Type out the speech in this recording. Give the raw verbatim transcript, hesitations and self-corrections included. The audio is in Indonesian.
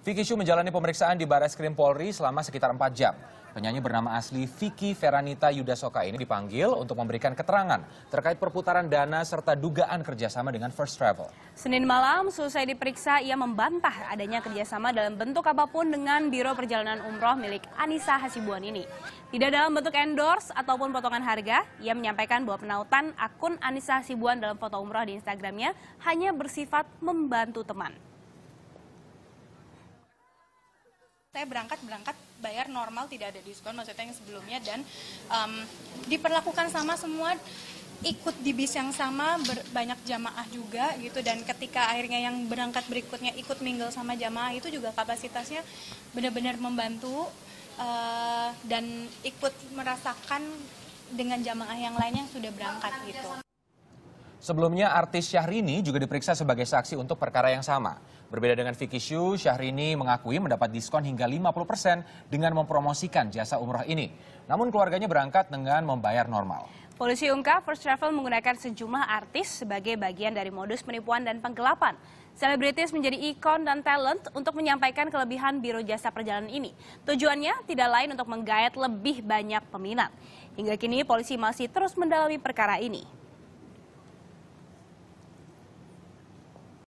Vicky Shu menjalani pemeriksaan di Barreskrim Polri selama sekitar empat jam. Penyanyi bernama asli Vicky Feranita Yudasoka ini dipanggil untuk memberikan keterangan terkait perputaran dana serta dugaan kerjasama dengan First Travel. Senin malam, selesai diperiksa, ia membantah adanya kerjasama dalam bentuk apapun dengan Biro Perjalanan Umroh milik Anissa Hasibuan ini. Tidak dalam bentuk endorse ataupun potongan harga, ia menyampaikan bahwa penautan akun Anissa Hasibuan dalam foto umroh di Instagramnya hanya bersifat membantu teman. Saya berangkat-berangkat bayar normal, tidak ada diskon, maksudnya yang sebelumnya, dan um, diperlakukan sama semua, ikut di bis yang sama, ber, banyak jamaah juga gitu, dan ketika akhirnya yang berangkat berikutnya ikut mingle sama jamaah itu juga kapasitasnya benar-benar membantu uh, dan ikut merasakan dengan jamaah yang lainnya yang sudah berangkat gitu. Sebelumnya, artis Syahrini juga diperiksa sebagai saksi untuk perkara yang sama. Berbeda dengan Vicky Shu, Syahrini mengakui mendapat diskon hingga lima puluh persen dengan mempromosikan jasa umroh ini. Namun keluarganya berangkat dengan membayar normal. Polisi ungkap First Travel menggunakan sejumlah artis sebagai bagian dari modus penipuan dan penggelapan. Selebritis menjadi ikon dan talent untuk menyampaikan kelebihan Biro Jasa Perjalanan ini. Tujuannya tidak lain untuk menggayat lebih banyak peminat. Hingga kini polisi masih terus mendalami perkara ini.